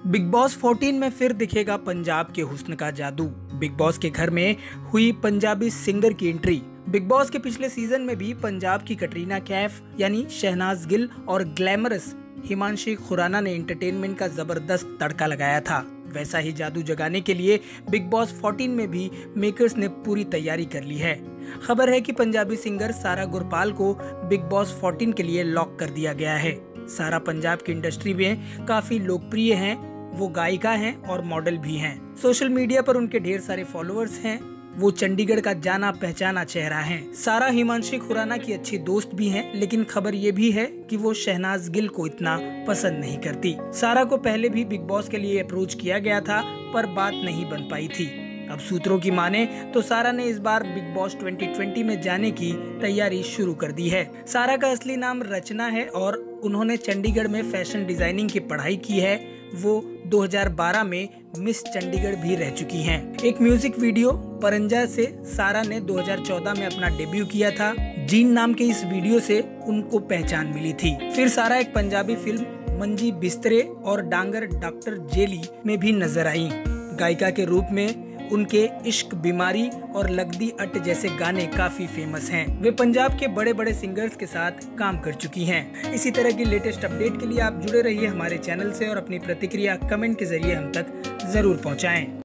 Big boss 14 में फिर दिखेगा पंजाब के हुस्न का जादू। बिग बॉस के घर में हुई पंजाबी सिंगर की एंट्री। बिग बॉस के पिछले सीजन में भी पंजाब की कटरीना कैफ यानी शहनाज गिल और ग्लैमरस हिमांशी खुराना ने एंटरटेनमेंट का जबरदस्त तड़का लगाया था। वैसा ही जादू जगाने के लिए बिग बॉस 14 में भी मेकर्स ने पूरी तैयारी कर ली है। खबर है कि पंजाबी सिंगर सारा गुरपाल को बिग बॉस 14 के लिए लॉक कर दिया गया है। सारा पंजाब की इंडस्ट्री में काफी लोकप्रिय हैं। वो गायिका हैं और मॉडल भी हैं। सोशल मीडिया पर उनके ढेर सारे फॉलोअर्स हैं। वो चंडीगढ़ का जाना पहचाना चेहरा है। सारा हिमांशी खुराना की अच्छी दोस्त भी हैं, लेकिन खबर ये भी है कि वो शहनाज गिल को इतना पसंद नहीं करती। सारा को पहले भी बिग बॉस के लिए अप्रोच किया गया था, पर बात नहीं बन पाई थी। अब सूत्रों की माने तो सारा ने इस बार बिग बॉस 2020 में जाने की तैयारी शुरू कर दी है। सारा का असली नाम रचना है और उन्होंने चंडीगढ़ में फैशन डिजाइनिंग की पढ़ाई की है। वो 2012 में मिस चंडीगढ़ भी रह चुकी हैं। एक म्यूजिक वीडियो परंजा से सारा ने 2014 में अपना डेब्यू किया था। जीन नाम के इस वीडियो से उनको पहचान मिली थी। फिर सारा एक पंजाबी फिल्म मंजी बिस्तरे और डांगर डॉक्टर जेली में भी नजर आई। गायिका के रूप में उनके इश्क बीमारी और लगदी अट जैसे गाने काफी फेमस हैं। वे पंजाब के बड़े बड़े सिंगर्स के साथ काम कर चुकी हैं। इसी तरह की लेटेस्ट अपडेट के लिए आप जुड़े रहिए हमारे चैनल से और अपनी प्रतिक्रिया कमेंट के जरिए हम तक जरूर पहुंचाएं।